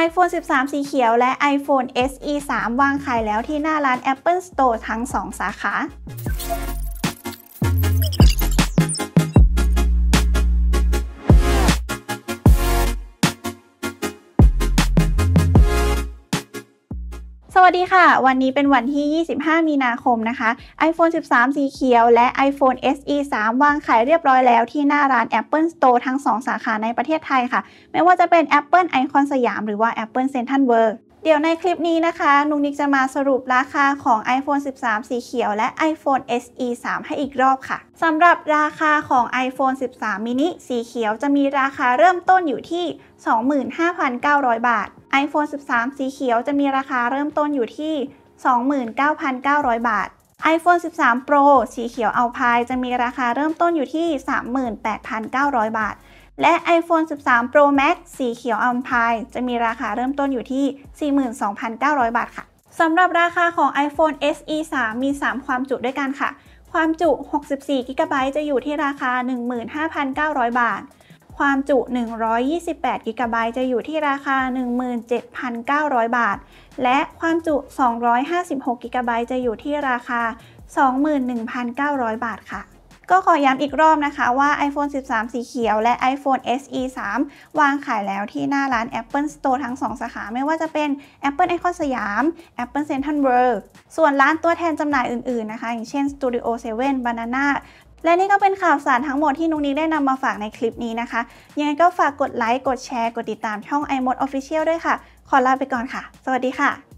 iPhone 13 สีเขียวและ iPhone SE 3 วางขายแล้วที่หน้าร้าน Apple Store ทั้ง 2 สาขาสวัสดีค่ะวันนี้เป็นวันที่ 25 มีนาคมนะคะ iPhone 13 สีเขียวและ iPhone SE 3 วางขายเรียบร้อยแล้วที่หน้าร้าน Apple Store ทั้ง 2 สาขาในประเทศไทยค่ะไม่ว่าจะเป็น Apple Icon สยามหรือว่า Apple Central World เดี๋ยวในคลิปนี้นะคะนุกนิกจะมาสรุปราคาของ iPhone 13 สีเขียวและ iPhone SE 3 ให้อีกรอบค่ะสำหรับราคาของ iPhone 13 mini สีเขียวจะมีราคาเริ่มต้นอยู่ที่ 25,900 บาท iPhone 13 สีเขียวจะมีราคาเริ่มต้นอยู่ที่ 29,900 บาท iPhone 13 Pro สีเขียว Alpine จะมีราคาเริ่มต้นอยู่ที่ 38,900 บาทและ iPhone 13 Pro Max สีเขียว Alpine จะมีราคาเริ่มต้นอยู่ที่ 42,900 บาทค่ะสำหรับราคาของ iPhone SE 3 มี 3 ความจุด้วยกันค่ะความจุ 64 GB จะอยู่ที่ราคา 15,900 บาทความจุ 128 GB จะอยู่ที่ราคา 17,900 บาทและความจุ 256 GB จะอยู่ที่ราคา 21,900 บาทค่ะก็ขอย้ำอีกรอบนะคะว่า iPhone 13 สีเขียวและ iPhone SE 3 วางขายแล้วที่หน้าร้าน Apple Store ทั้ง 2 สาขาไม่ว่าจะเป็น Apple Icon สยาม Apple Central World ส่วนร้านตัวแทนจำหน่ายอื่นๆนะคะอย่างเช่น Studio 7 Banana และนี่ก็เป็นข่าวสารทั้งหมดที่นุกนิกได้นำมาฝากในคลิปนี้นะคะยังไงก็ฝากกดไลค์กดแชร์กดติดตามช่อง iMode Official ด้วยค่ะขอลาไปก่อนค่ะสวัสดีค่ะ